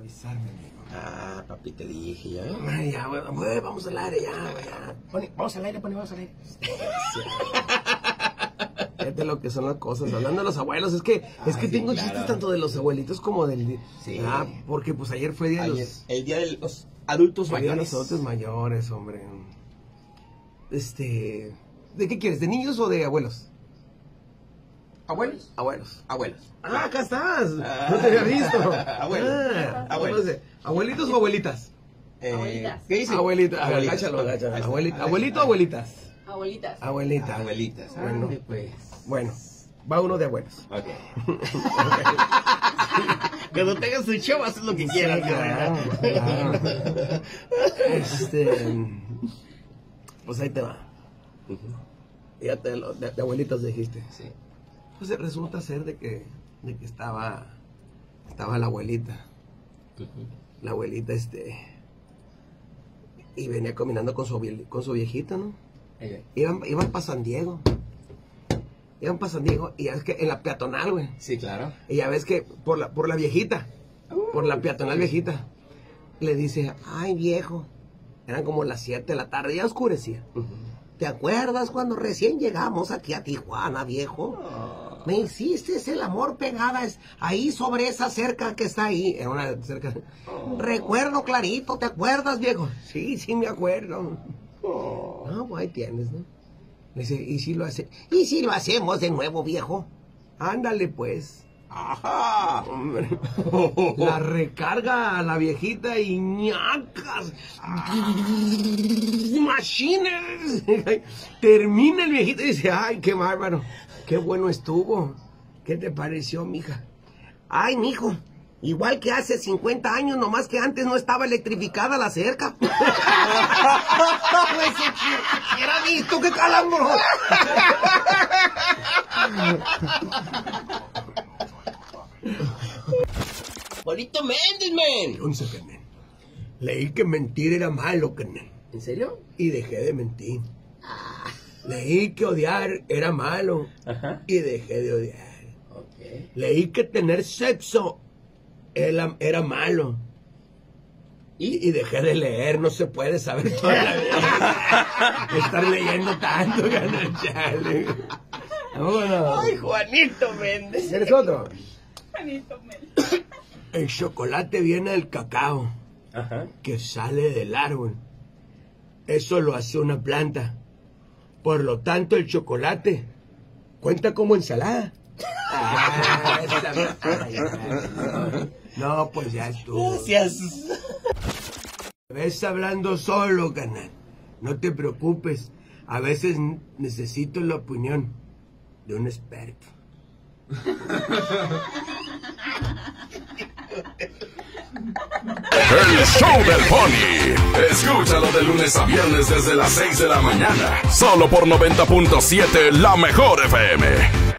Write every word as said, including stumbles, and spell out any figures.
Avisarme, amigo. Ah, papi, te dije ya. Ay, ya, güey, güey, vamos al aire, ya, ya. Pone, vamos al aire, pone, vamos al aire. Fíjate lo que son las cosas. Hablando de los abuelos, es que, ah, es que sí, tengo claro. chistes tanto de los abuelitos como del... Sí. Ah, porque pues ayer fue día de Ayer, los... el día de los adultos Día de mayores. los adultos mayores, hombre. Este... ¿De qué quieres? ¿De niños o de abuelos? ¿Abuelos? Abuelos. Abuelos. Ah, acá estás. No te había visto. Abuelos. Ah, Abuelos. entonces, ¿abuelitos o abuelitas? Eh, Abuelitas. ¿Qué dice? Abuelita, a ver, Abuelitas. agáchalo, agáchalo. Ahí está. Abuelita, Ahí ¿abuelito está. o abuelitas? Abuelitas. Abuelita. Abuelitas. Bueno. Ándale, pues. Bueno, va uno de abuelos. Ok. Cuando tengas tu show, haces lo que quieras. Claro, claro. Este... Pues ahí te va. Fíjate, lo- de, de abuelitos dijiste. Sí. Pues resulta ser de que, de que estaba, estaba la abuelita. La abuelita, este... Y venía caminando con su, vie- con su viejito, ¿no? Ahí Iban, iban para San Diego. Iban para San Diego. Y ya ves que en la peatonal, güey. Sí, claro. Y ya ves que por la, por la viejita, por la peatonal viejita, le dice, ay viejo, eran como las siete de la tarde, ya oscurecía. ¿Te acuerdas cuando recién llegamos aquí a Tijuana, viejo? Me hiciste el amor pegada es ahí sobre esa cerca que está ahí. Era una cerca. Recuerdo clarito, ¿te acuerdas, viejo? Sí, sí me acuerdo. No, pues ahí tienes, ¿no? Le dice, ¿y si lo hace? ¿Y si lo hacemos de nuevo, viejo? Ándale, pues. Ajá. Hombre. La recarga a la viejita y ñacas. Machines. Termina el viejito y dice, ay, qué bárbaro. Qué bueno estuvo. ¿Qué te pareció, mija? Ay, mijo. Igual que hace cincuenta años, nomás que antes no estaba electrificada la cerca. Pues, si hubiera visto qué calambro. Bonito Méndez, man. Entonces, carnal, leí que mentir era malo, carnal. ¿En serio? Y dejé de mentir. Leí que odiar era malo. Ajá. Y dejé de odiar. Ok. Leí que tener sexo era, era malo. Y, y dejé de leer, no se puede saber toda la vida. Estar leyendo tanto, carnal, chale. Vámonos. Ay, Juanito Méndez. ¿Quieres otro? Juanito Mel. El chocolate viene del cacao Ajá. que sale del árbol. Eso lo hace una planta. Por lo tanto, el chocolate cuenta como ensalada. Ah, esa- no, pues ya estuvo. Gracias. Ves hablando solo, canal. No te preocupes. A veces n- necesito la opinión de un experto. El show del Pony. Escúchalo de lunes a viernes desde las seis de la mañana. Solo por noventa punto siete La Mejor F M.